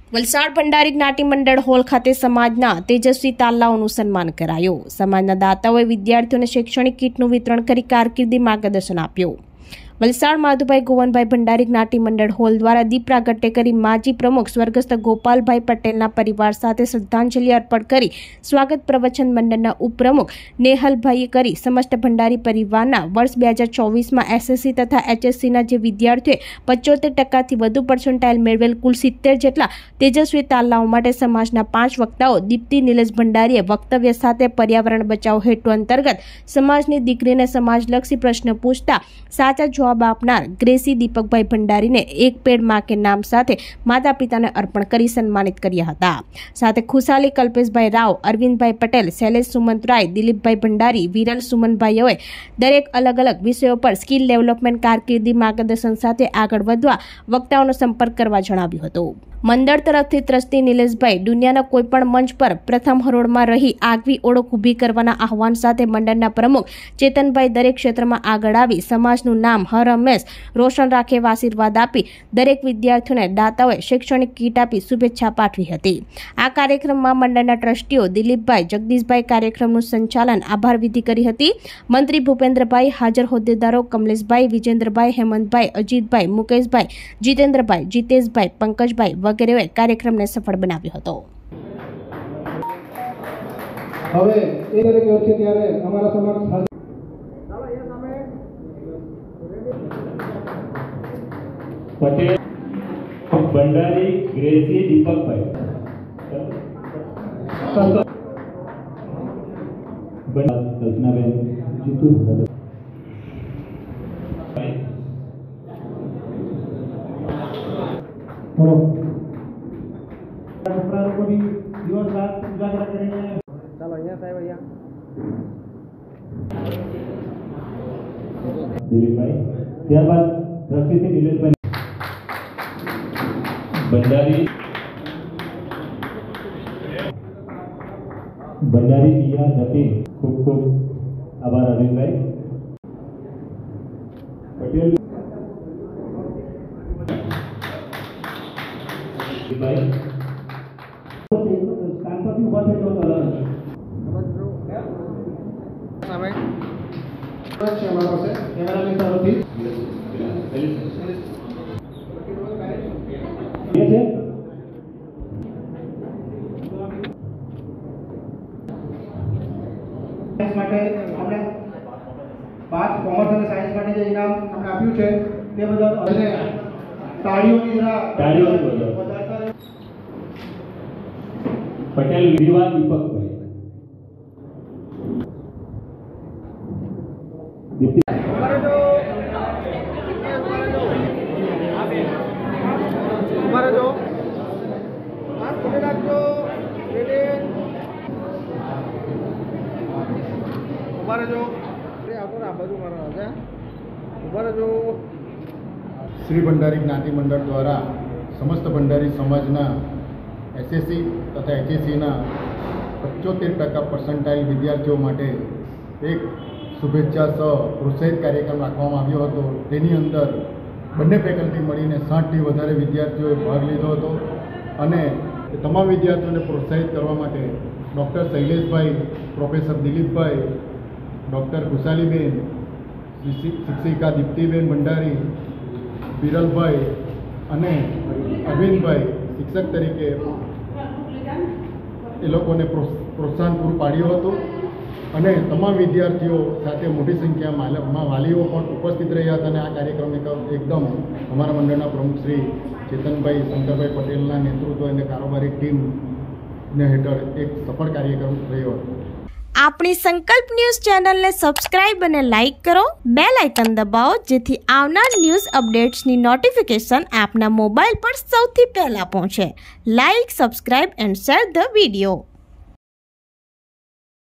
વલસાડ ભંડારી જ્ઞાતિ મંડળ હોલ ખાતે સમાજના તેજસ્વી તાલાઓનું સન્માન કરાયું। સમાજના દાતાઓએ વિદ્યાર્થીઓને શૈક્ષણિક કીટનું વિતરણ કરી કારકિર્દી માર્ગદર્શન આપ્યું। વલસાડ માધુભાઈ ગોવનભાઈ ભંડારી જ્ઞાતિ મંડળ હોલ દ્વારા દીપ પ્રાગટ્ય કરી માજી પ્રમુખ સ્વર્ગસ્થ ગોપાલભાઈ પટેલના પરિવાર સાથે શ્રદ્ધાંજલિ અર્પણ કરી સ્વાગત પ્રવચન મંડળના ઉપપ્રમુખ નેહલભાઈએ કરી સમસ્ત ભંડારી પરિવારના વર્ષ 2024માં એસએસસી તથા એચએસસીના જે વિદ્યાર્થીઓએ 75% વધુ પર્સન્ટાઇલ મેળવેલ કુલ 70 જેટલા તેજસ્વી તાલાઓ માટે સમાજના 5 વક્તાઓ દીપ્તિ નિલેશ ભંડારીએ વક્તવ્ય સાથે પર્યાવરણ બચાવ હેતુ અંતર્ગત સમાજની દીકરીને સમાજલક્ષી પ્રશ્ન પૂછતા સાચા જવાબ આપનાર ગ્રેસી દીપકભાઈ ભંડારીને એક પેડ માં કે નામ સાથે માતા પિતાને અર્પણ કરી સન્માનિત કર્યા હતા। સાથે ખુશાલી કલ્પેશભાઈ રાવ, અરવિંદભાઈ પટેલ, શૈલેષ સુમંતરાય, દિલીપભાઈ ભંડારી, વિરલ સુમનભાઈઓએ દરેક અલગ અલગ વિષયો પર સ્કિલ ડેવલપમેન્ટ કારકિર્દી માર્ગદર્શન સાથે આગળ વધવા વક્તાઓનો સંપર્ક કરવા જણાવ્યું હતું। મંડળ તરફથી ટ્રસ્ટી નિલેશભાઈ દુનિયાના કોઈપણ મંચ પર પ્રથમ હરોળમાં રહી આગવી ઓળખ ઊભી કરવાના આહવાન સાથે મંડળના પ્રમુખ ચેતનભાઈ દરેક ક્ષેત્રમાં આગળ આવી સમાજનું નામ હર હંમેશ રોશન રાખે એવા આશીર્વાદ આપી દરેક વિદ્યાર્થીઓને દાતાઓએ શૈક્ષણિક કીટ આપી શુભેચ્છા પાઠવી હતી। આ કાર્યક્રમમાં મંડળના ટ્રસ્ટીઓ દિલીપભાઈ, જગદીશભાઈ કાર્યક્રમનું સંચાલન આભાર વિધિ કરી હતી। મંત્રી ભૂપેન્દ્રભાઈ, હાજર હોદ્દેદારો કમલેશભાઈ, વિજેન્દ્રભાઈ, હેમંતભાઈ, અજીતભાઈ, મુકેશભાઈ, જીતેન્દ્રભાઈ, જીતેશભાઈ, પંકજભાઈ વગેરેએ કાર્યક્રમને સફળ બનાવ્યો હતો। હવે એ દરેક વર્ષે ત્યારે અમારા સમાજ પટેલ ભંડારી ગ્રેસી દીપકભાઈ કલ્પનાબેન જીતુ દિલીપભાઈ, ત્યારબાદ ટ્રસ્ટીથી નિલેશભાઈ ભંડારી દિયા નથી ખૂબ ખૂબ આભાર અરવિંદભાઈ પટેલ ભાઈ માટે આપણે 5 કોમર્સ અને સાયન્સ માટે જે ઇનામ આપણે આપ્યું છે તે બદલ તાળીઓની તાળીઓ પટેલ વિવાદ દીપકભાઈ શ્રી ભંડારી જ્ઞાતિ મંડળ દ્વારા સમસ્ત ભંડારી સમાજના એસએસસી તથા એચએસસીના 75% પર્સન્ટાઇલ વિદ્યાર્થીઓ માટે એક શુભેચ્છા સહ પ્રોત્સાહિત કાર્યક્રમ રાખવામાં આવ્યો હતો। તેની અંદર બંને ફેકલ્ટી મળીને 60થી વધારે વિદ્યાર્થીઓએ ભાગ લીધો હતો અને તમામ વિદ્યાર્થીઓને પ્રોત્સાહિત કરવા માટે doctor Shaileshbhai, professor Dilipbhai, doctor Khushaliben, શિક્ષિકા દીપ્તિબેન ભંડારી, વિરલભાઈ અને અરવિંદભાઈ શિક્ષક તરીકે એ લોકોને પ્રોત્સાહન પૂરું પાડ્યું હતું અને તમામ વિદ્યાર્થીઓ સાથે મોટી સંખ્યામાં વાલીઓ પણ ઉપસ્થિત રહ્યા હતા અને આ કાર્યક્રમ એકદમ અમારા મંડળના પ્રમુખ શ્રી ચેતનભાઈ શંકરભાઈ પટેલના નેતૃત્વ અને કારોબારી ટીમને હેઠળ એક સફળ કાર્યક્રમ રહ્યો હતો। આપણી સંકલ્પ ન્યૂઝ ચેનલને સબસ્ક્રાઇબ અને લાઇક કરો, બેલ આઇકન દબાવો જેથી આવનાર ન્યૂઝ અપડેટ્સની નોટિફિકેશન આપના મોબાઈલ પર સૌથી પહેલા પહોંચે। Like, subscribe and share the video.